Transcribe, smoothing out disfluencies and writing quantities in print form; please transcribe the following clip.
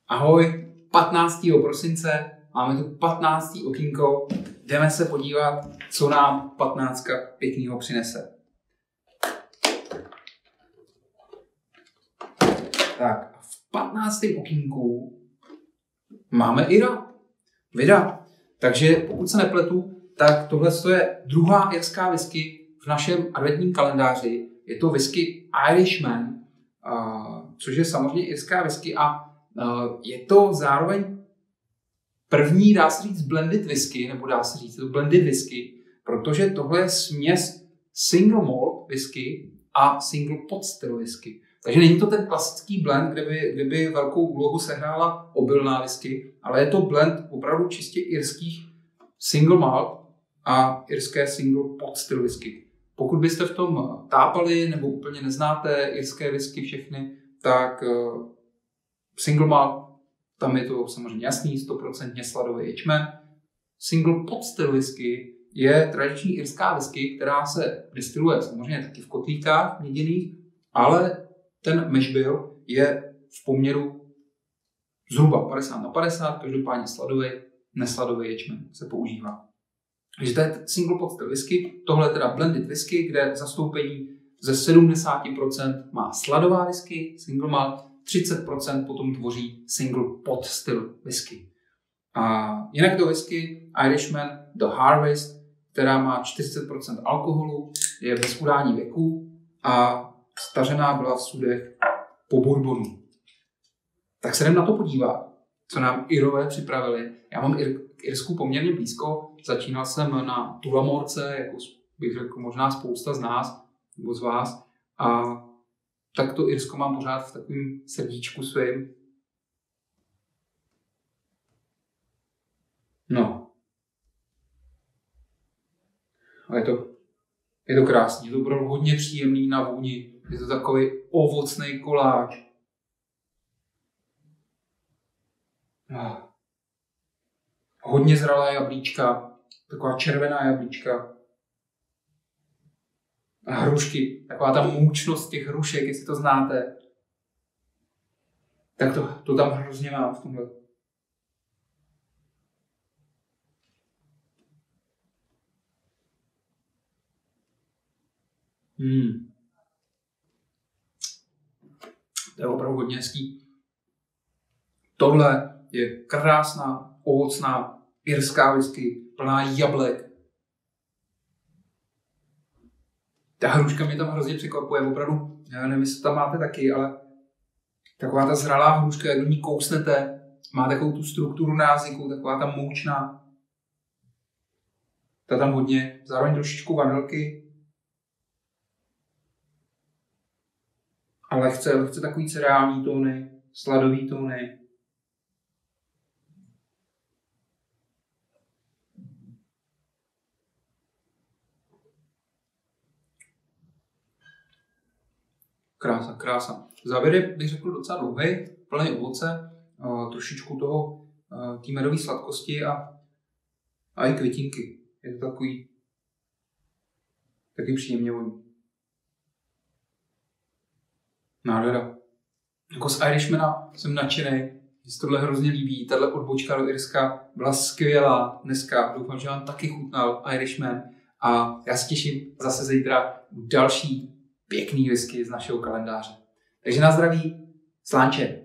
Ahoj, 15. prosince, máme tu 15. okýnko, jdeme se podívat, co nám 15 pěknýho přinese. Tak, v 15. okýnku máme Vida. Takže pokud se nepletu, tak tohle je druhá irská whisky v našem adventním kalendáři. Je to whisky Irishman, což je samozřejmě irská whisky a je to zároveň první, dá se říct, blended whisky, nebo dá se říct, blended whisky, protože tohle je směs single malt whisky a single pot still whisky. Takže není to ten klasický blend, kde by velkou úlohu sehrála obilná whisky, ale je to blend opravdu čistě irských single malt a irské single pot still whisky. Pokud byste v tom tápali nebo úplně neznáte irské whisky všechny, tak single malt, tam je to samozřejmě jasný, 100% sladový ječmen. Single pot still whisky je tradiční irská whisky, která se destiluje samozřejmě taky v kotlíkách měděných, ale ten mash bill je v poměru zhruba 50/50, každopádně sladový, nesladový ječmen se používá. Takže to je single pot still whisky, tohle je teda blended whisky, kde zastoupení ze 70% má sladová whisky, single malt, 30% potom tvoří single pot still whisky. A jinak do whisky Irishman The Harvest, která má 40% alkoholu, je bez udání věku a stařená byla v sudech po bourbonu. Tak se jdem na to podívat, co nám Irové připravili. Já mám k Irsku poměrně blízko. Začínal jsem na Tullamorce, jako bych řekl možná spousta z nás nebo z vás. A tak to Irsko mám pořád v takovém srdíčku svým. No. A je to krásný. Je to opravdu hodně příjemný na vůni. Je to takový ovocný koláč. Hodně zralá jablíčka, taková červená jablíčka. A hrušky, taková ta můčnost těch hrušek, jestli to znáte. Tak to tam hrozně mám v tomhle. To je opravdu hodně hezký. Tohle je krásná, ovocná irská whisky, plná jablek. Ta hruška mě tam hrozně překvapuje, opravdu, já nevím, jestli to tam máte taky, ale taková ta zralá hruška, jak do ní kousnete, má takovou tu strukturu na jazyku, taková ta moučná. Ta tam hodně, zároveň trošičku vanilky. A lehce takový cereální tóny, sladový tóny. Krása. Závěr je, bych řekl, docela dlouhý, plný ovoce, trošičku toho té medové sladkosti a i květinky. Je to taky příjemně voní. Nádhera. Jako z Irishmana jsem nadšenej, že se tohle hrozně líbí. Tahle odbočka do Irska byla skvělá dneska. Doufám, že vám taky chutnal Irishman. A já se těším zase zítra další pěkný whisky z našeho kalendáře. Takže na zdraví, slánče.